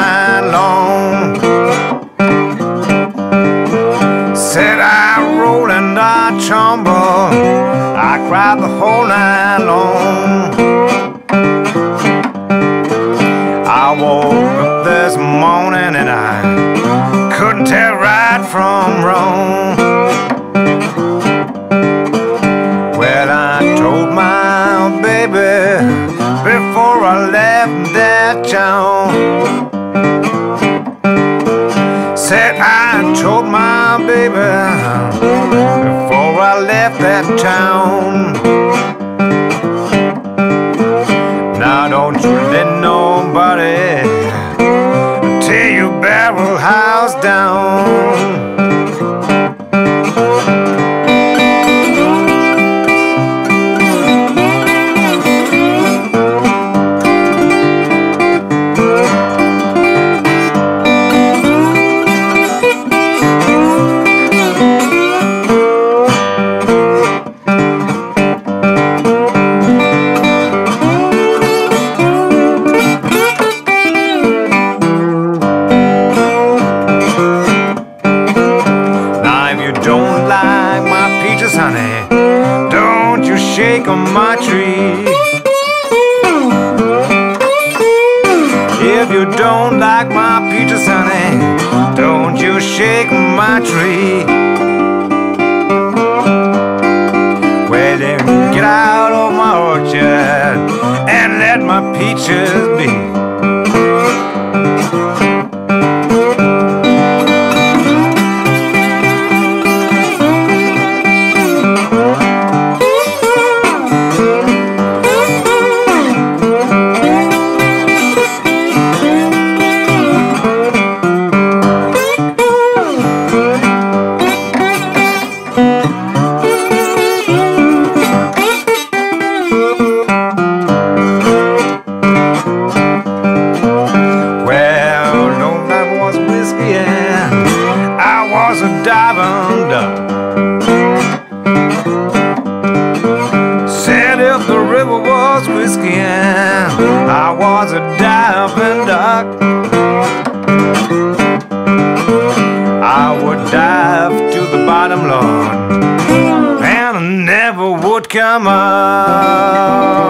night long. Said I roll and I tumble, I cried the whole night long. I woke up this morning and I couldn't tell right from wrong. Well, I told my baby before I left that town. Said I told my baby before I left that town. Now don't you let nobody tear your barrel house down. Don't like my peaches, honey, don't you shake on my tree. If you don't like my peaches, honey, don't you shake my tree. Well, then get out of my orchard and let my peaches be. I was a diving duck. Said if the river was whiskey and I was a diving duck, I would dive to the bottom, Lord, and I never would come up.